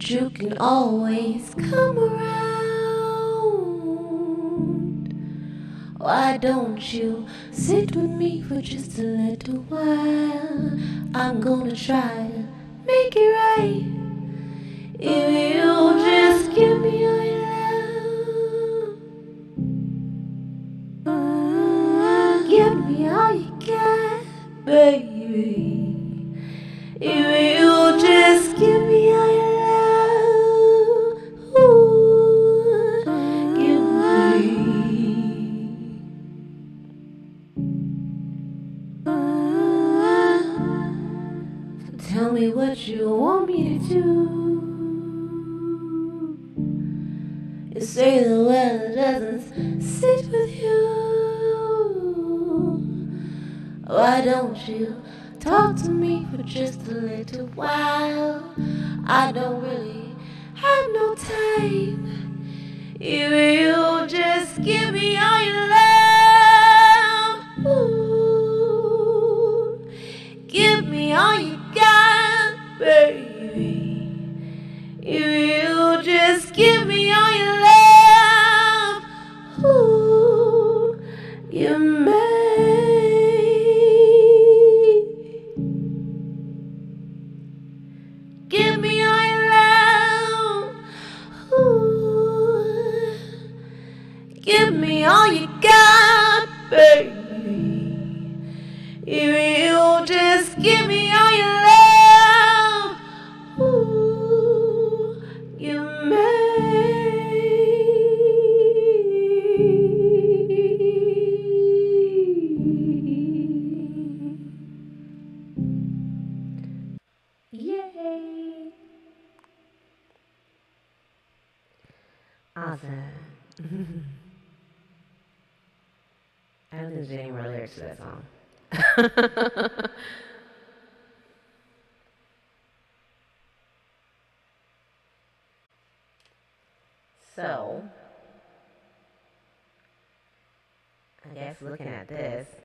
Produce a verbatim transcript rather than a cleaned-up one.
you can always come around. Why don't you sit with me for just a little while? I'm gonna try to make it right. If you just give me all your love, give me all you got, baby. If you just give me all your love, ooh, give me. Tell me what you want me to do. You say the weather doesn't sit with you. Why don't you talk to me for just a little while? I don't really have no time. If you just give me all your love, ooh, give me all you got, baby. If you just give me all your love, ooh, you may. Give me all your love, ooh, give me all you got, baby. If you just give me all your love, ooh, you may. Yay! Awesome. I don't think there's any more lyrics to that song. So, I guess looking at this,